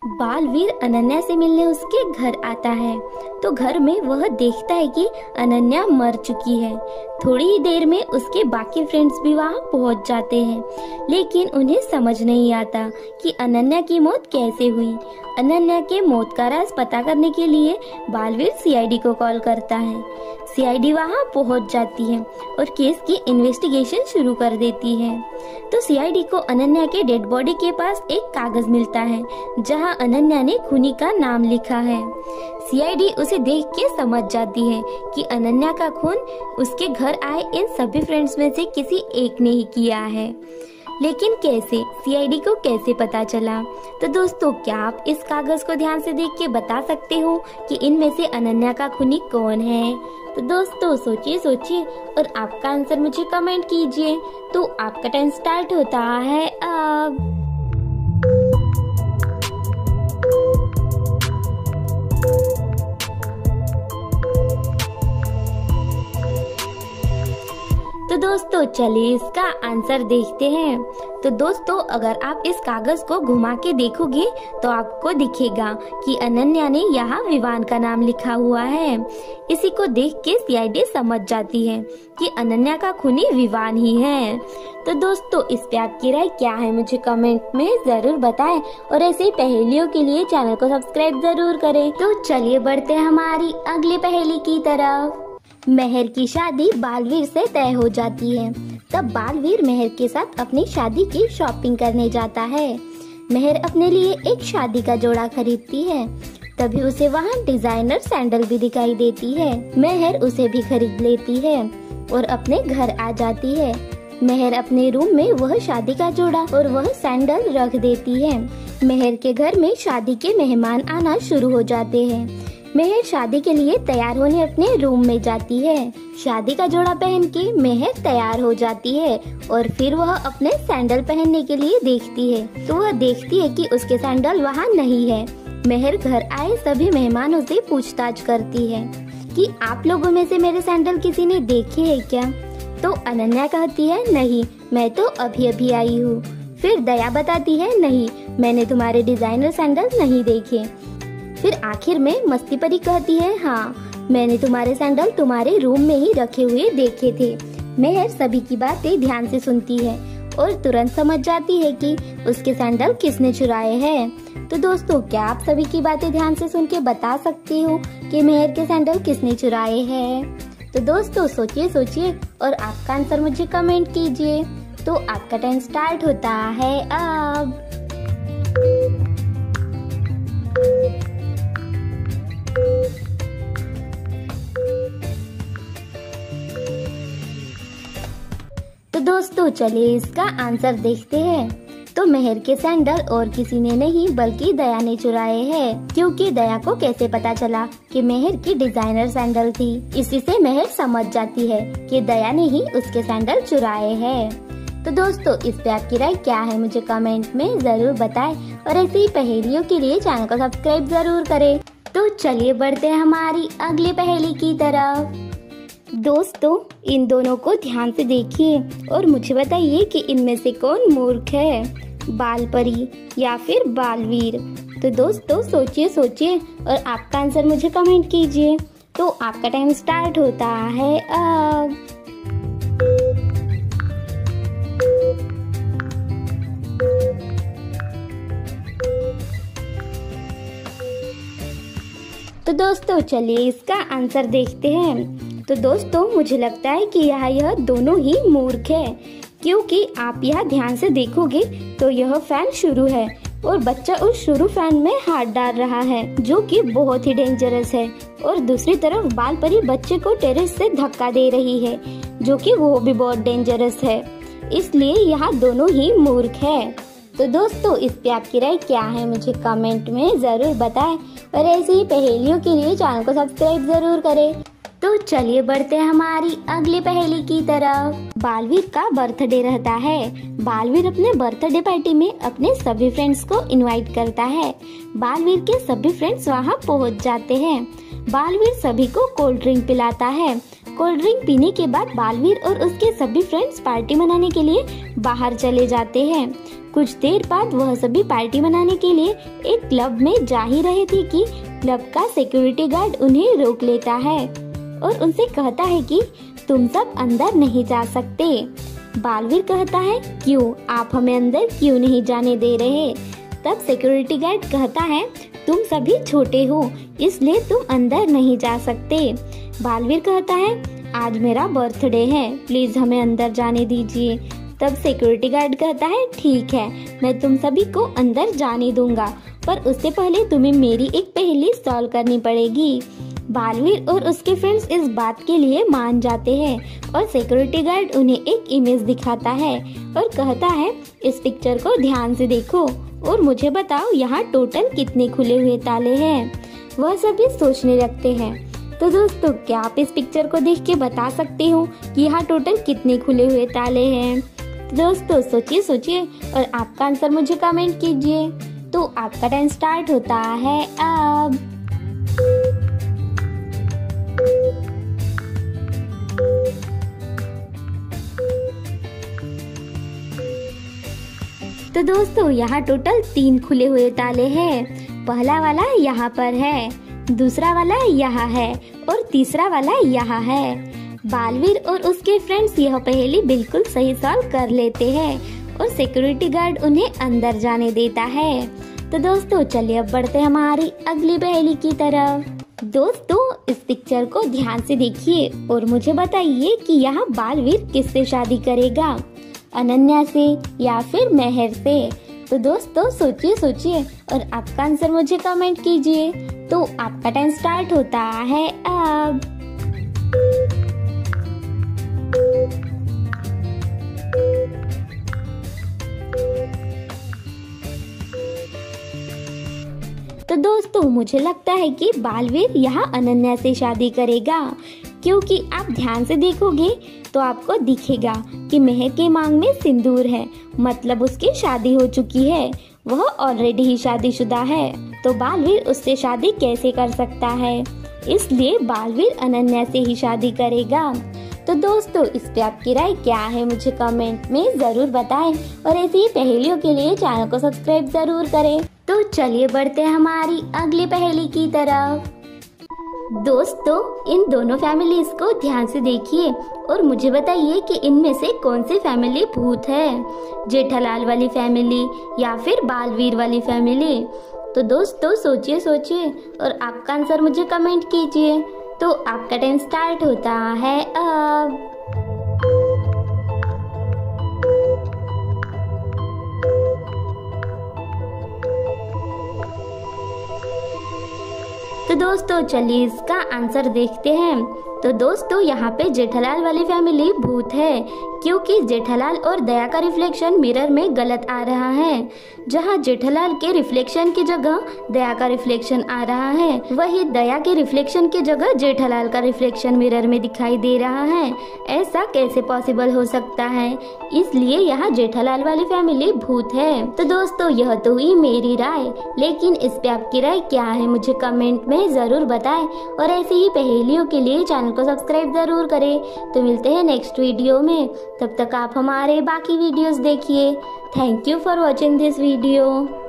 बालवीर अनन्या से मिलने उसके घर आता है तो घर में वह देखता है कि अनन्या मर चुकी है। थोड़ी ही देर में उसके बाकी फ्रेंड्स भी वहां पहुंच जाते हैं, लेकिन उन्हें समझ नहीं आता कि अनन्या की मौत कैसे हुई। अनन्या के मौत का राज पता करने के लिए बालवीर सीआईडी को कॉल करता है। सीआईडी वहां पहुंच जाती है और केस की इन्वेस्टिगेशन शुरू कर देती है। तो सीआईडी को अनन्या के डेड बॉडी के पास एक कागज मिलता है जहां अनन्या ने खूनी का नाम लिखा है। सीआईडी उसे देख के समझ जाती है कि अनन्या का खून उसके घर आए इन सभी फ्रेंड्स में से किसी एक ने ही किया है। लेकिन कैसे, सीआईडी को कैसे पता चला? तो दोस्तों, क्या आप इस कागज को ध्यान से देख के बता सकते हो कि इनमें से अनन्या का खूनी कौन है? तो दोस्तों सोचिए और आपका आंसर मुझे कमेंट कीजिए। तो आपका टाइम स्टार्ट होता है अब। तो दोस्तों चलिए इसका आंसर देखते हैं। तो दोस्तों, अगर आप इस कागज को घुमा के देखोगे तो आपको दिखेगा कि अनन्या ने यहाँ विवान का नाम लिखा हुआ है। इसी को देख के सीआईडी समझ जाती है कि अनन्या का खूनी विवान ही है। तो दोस्तों, इस पे आपकी राय क्या है मुझे कमेंट में जरूर बताएं और ऐसे ही पहेलियों के लिए चैनल को सब्सक्राइब जरूर करें। तो चलिए बढ़ते हैं हमारी अगली पहेली की तरफ। मेहर की शादी बालवीर से तय हो जाती है। तब बालवीर मेहर के साथ अपनी शादी की शॉपिंग करने जाता है। मेहर अपने लिए एक शादी का जोड़ा खरीदती है। तभी उसे वहाँ डिजाइनर सैंडल भी दिखाई देती है। मेहर उसे भी खरीद लेती है और अपने घर आ जाती है। मेहर अपने रूम में वह शादी का जोड़ा और वह सैंडल रख देती है। मेहर के घर में शादी के मेहमान आना शुरू हो जाते हैं। मेहर शादी के लिए तैयार होने अपने रूम में जाती है। शादी का जोड़ा पहन के मेहर तैयार हो जाती है और फिर वह अपने सैंडल पहनने के लिए देखती है तो वह देखती है कि उसके सैंडल वहाँ नहीं है। मेहर घर आए सभी मेहमानों से पूछताछ करती है कि आप लोगों में से मेरे सैंडल किसी ने देखे है क्या? तो अनन्या कहती है नहीं, मैं तो अभी अभी आई हूँ। फिर दया बताती है नहीं, मैंने तुम्हारे डिजाइनर सैंडल नहीं देखे। फिर आखिर में मस्ती परी कहती है हाँ, मैंने तुम्हारे सैंडल तुम्हारे रूम में ही रखे हुए देखे थे। मेहर सभी की बातें ध्यान से सुनती है और तुरंत समझ जाती है कि उसके सैंडल किसने चुराए हैं। तो दोस्तों, क्या आप सभी की बातें ध्यान से सुन के बता सकते हो कि मेहर के सैंडल किसने चुराए हैं? तो दोस्तों सोचिए और आपका आंसर मुझे कमेंट कीजिए। तो आपका टाइम स्टार्ट होता है अब। तो दोस्तों चलिए इसका आंसर देखते हैं। तो मेहर के सैंडल और किसी ने नहीं बल्कि दया ने चुराए हैं, क्योंकि दया को कैसे पता चला कि मेहर की डिजाइनर सैंडल थी। इसी से मेहर समझ जाती है कि दया ने ही उसके सैंडल चुराए हैं। तो दोस्तों, इस पे आपकी राय क्या है मुझे कमेंट में जरूर बताएं और ऐसी ही पहेलियों के लिए चैनल को सब्सक्राइब जरूर करें। तो चलिए बढ़ते हैं हमारी अगली पहेली की तरफ। दोस्तों, इन दोनों को ध्यान से देखिए और मुझे बताइए कि इनमें से कौन मूर्ख है, बालपरी या फिर बालवीर। तो दोस्तों सोचिए और आपका आंसर मुझे कमेंट कीजिए। तो आपका टाइम स्टार्ट होता है अब। तो दोस्तों चलिए इसका आंसर देखते हैं। तो दोस्तों, मुझे लगता है कि यह दोनों ही मूर्ख है, क्योंकि आप यह ध्यान से देखोगे तो यह फैन शुरू है और बच्चा उस शुरू फैन में हाथ डाल रहा है, जो कि बहुत ही डेंजरस है। और दूसरी तरफ बालपरी बच्चे को टेरेस से धक्का दे रही है, जो कि वो भी बहुत डेंजरस है। इसलिए यहाँ दोनों ही मूर्ख है। तो दोस्तों, इस पे आपकी राय क्या है मुझे कमेंट में जरूर बताएं और ऐसे ही पहेलियों के लिए चैनल को सब्सक्राइब जरूर करें। तो चलिए बढ़ते हैं हमारी अगली पहेली की तरफ। बालवीर का बर्थडे रहता है। बालवीर अपने बर्थडे पार्टी में अपने सभी फ्रेंड्स को इनवाइट करता है। बालवीर के सभी फ्रेंड्स वहां पहुंच जाते हैं। बालवीर सभी को कोल्ड ड्रिंक पिलाता है। कोल्ड ड्रिंक पीने के बाद बालवीर और उसके सभी फ्रेंड्स पार्टी मनाने के लिए बाहर चले जाते हैं। कुछ देर बाद वह सभी पार्टी मनाने के लिए एक क्लब में जा ही रहे थे कि क्लब का सिक्योरिटी गार्ड उन्हें रोक लेता है और उनसे कहता है कि तुम सब अंदर नहीं जा सकते। बालवीर कहता है, क्यों, आप हमें अंदर क्यों नहीं जाने दे रहे? तब सिक्योरिटी गार्ड कहता है, तुम सभी छोटे हो इसलिए तुम अंदर नहीं जा सकते। बालवीर कहता है, आज मेरा बर्थडे है, प्लीज हमें अंदर जाने दीजिए। तब सिक्योरिटी गार्ड कहता है, ठीक है, मैं तुम सभी को अंदर जाने दूंगा, पर उससे पहले तुम्हें मेरी एक पहेली सॉल्व करनी पड़ेगी। बालवीर और उसके फ्रेंड्स इस बात के लिए मान जाते हैं और सिक्योरिटी गार्ड उन्हें एक इमेज दिखाता है और कहता है, इस पिक्चर को ध्यान से देखो और मुझे बताओ यहाँ टोटल कितने खुले हुए ताले हैं। वह सभी सोचने लगते हैं। तो दोस्तों, क्या आप इस पिक्चर को देख के बता सकते हो कि यहाँ टोटल कितने खुले हुए ताले हैं? तो दोस्तों सोचिए सोचिए और आपका आंसर मुझे कमेंट कीजिए। तो आपका टाइम स्टार्ट होता है अब। तो दोस्तों यहाँ टोटल 3 खुले हुए ताले हैं। पहला वाला यहाँ पर है, दूसरा वाला यहाँ है और तीसरा वाला यहाँ है। बालवीर और उसके फ्रेंड्स यह पहेली बिल्कुल सही सॉल्व कर लेते हैं और सिक्योरिटी गार्ड उन्हें अंदर जाने देता है। तो दोस्तों चलिए अब बढ़ते हैं हमारी अगली पहेली की तरफ। दोस्तों इस पिक्चर को ध्यान से देखिए और मुझे बताइए कि यहाँ बालवीर किससे शादी करेगा, अनन्या से या फिर मेहर से? तो दोस्तों सोचिए सोचिए और आपका आंसर मुझे कमेंट कीजिए। तो आपका टाइम स्टार्ट होता है अब। तो दोस्तों मुझे लगता है कि बालवीर यहाँ अनन्या से शादी करेगा, क्योंकि आप ध्यान से देखोगे तो आपको दिखेगा कि मेहर के मांग में सिंदूर है, मतलब उसकी शादी हो चुकी है, वह ऑलरेडी ही शादीशुदा है। तो बालवीर उससे शादी कैसे कर सकता है? इसलिए बालवीर अनन्या से ही शादी करेगा। तो दोस्तों इस पे आपकी राय क्या है मुझे कमेंट में जरूर बताएं और ऐसी ही पहेलियों के लिए चैनल को सब्सक्राइब जरूर करें। तो चलिए बढ़ते हैं हमारी अगली पहेली की तरफ। दोस्तों इन दोनों फैमिलीज को ध्यान से देखिए और मुझे बताइए कि इनमें से कौन सी फैमिली भूत है, जेठालाल वाली फैमिली या फिर बालवीर वाली फैमिली? तो दोस्तों सोचिए सोचिए और आपका आंसर मुझे कमेंट कीजिए। तो आपका टाइम स्टार्ट होता है अब। तो दोस्तों चलिए इसका आंसर देखते हैं। तो दोस्तों यहाँ पे जेठालाल वाली फैमिली भूत है, क्योंकि जेठालाल और दया का रिफ्लेक्शन मिरर में गलत आ रहा है। जहाँ जेठालाल के रिफ्लेक्शन की जगह दया का रिफ्लेक्शन आ रहा है, वही दया के रिफ्लेक्शन की जगह जेठालाल का रिफ्लेक्शन मिरर में दिखाई दे रहा है। ऐसा कैसे पॉसिबल हो सकता है? इसलिए यहाँ जेठालाल वाली फैमिली भूत है। तो दोस्तों यह तो हुई मेरी राय, लेकिन इस पे आपकी राय क्या है मुझे कमेंट में जरूर बताएं और ऐसी ही पहेलियों के लिए चैनल को सब्सक्राइब जरूर करें। तो मिलते हैं नेक्स्ट वीडियो में, तब तक आप हमारे बाकी वीडियोस देखिए। Thank you for watching this video.